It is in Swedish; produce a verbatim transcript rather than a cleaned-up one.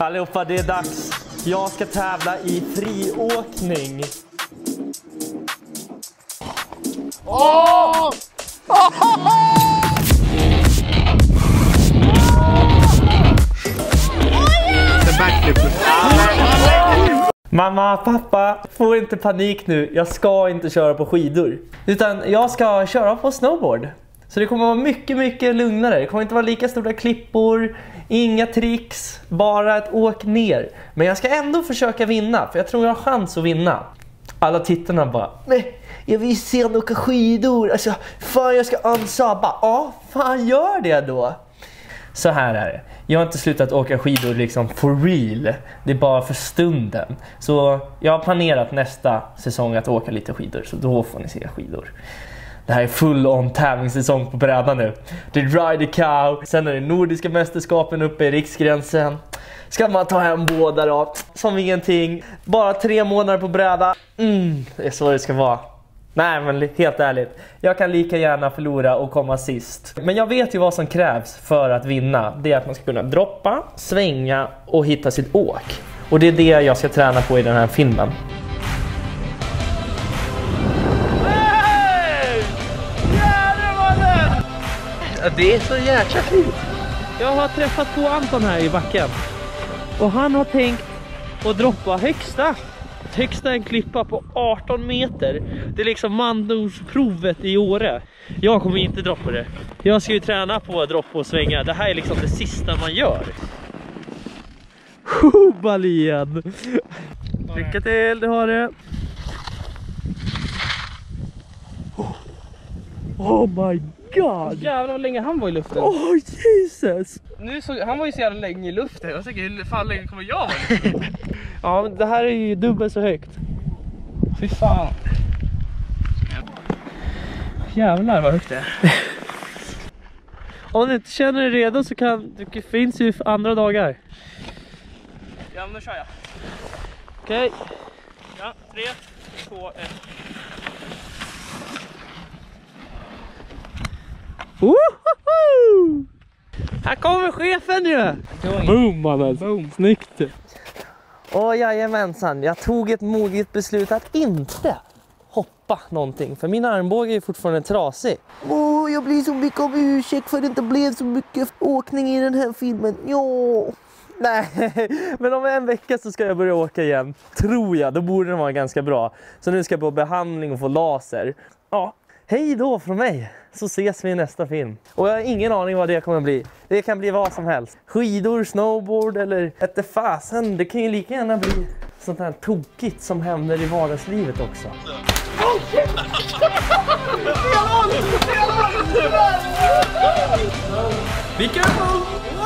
Allihopa, det är dags. Jag ska tävla i friåkning. Åh! Mamma, pappa, få inte panik nu. Jag ska inte köra på skidor. Utan jag ska köra på snowboard. Så det kommer vara mycket, mycket lugnare. Det kommer inte vara lika stora klippor, inga tricks, bara ett åk ner. Men jag ska ändå försöka vinna, för jag tror jag har chans att vinna. Alla tittarna bara, nej, jag vill se honom åka skidor. Alltså, fan jag ska ansaba. Ja, fan gör det då. Så här är det. Jag har inte slutat åka skidor liksom for real. Det är bara för stunden. Så jag har planerat nästa säsong att åka lite skidor. Så då får ni se skidor. Det här är full on tävlingssäsong på brädan nu. Det är Ride the Cow. Sen är det nordiska mästerskapen uppe i riksgränsen. Ska man ta hem båda då? Som ingenting. Bara tre månader på bräda. Mm, det är så det ska vara. Nej, men helt ärligt. Jag kan lika gärna förlora och komma sist. Men jag vet ju vad som krävs för att vinna. Det är att man ska kunna droppa, svänga och hitta sitt åk. Och det är det jag ska träna på i den här filmen. Hey! Jävlar mannen! Det är så jäkla fint. Jag har träffat på Anton här i backen. Och han har tänkt att droppa högsta. Högsta en klippa på arton meter. Det är liksom mandomsprovet i Åre. Jag kommer inte droppa det. Jag ska ju träna på att droppa och svänga. Det här är liksom det sista man gör. Balien. Lycka till, du har det. Oh my god. Jävlar vad länge han var i luften. Oh Jesus. Nu så, han var ju så jävla länge i luften. Jag tänker, hur fan länge kommer jag vara i luften? Ja, men det här är ju dubbelt så högt. Fy fan. Jävlar vad högt det är. Om du inte känner dig redo så kan det finns ju för andra dagar. Ja, men nu kör jag. Okej. Okay. Ja, tre, två, ett. Woho! Här kommer chefen ju! Boom mannen! Boom. Snyggt! Åh jajamensan, jag tog ett modigt beslut att inte hoppa någonting. För min armbåge är fortfarande trasig. Åh, jag blir så mycket om ursäkt för att det inte blev så mycket åkning i den här filmen. Jo. Nej, men om en vecka så ska jag börja åka igen. Tror jag, då borde den vara ganska bra. Så nu ska jag på behandling och få laser. Ja, hej då från mig. Så ses vi i nästa film. Och jag har ingen aning vad det kommer att bli. Det kan bli vad som helst. Skidor, snowboard eller ett fasen. Det kan ju lika gärna bli sånt här tokigt som händer i vardagslivet också. Be careful!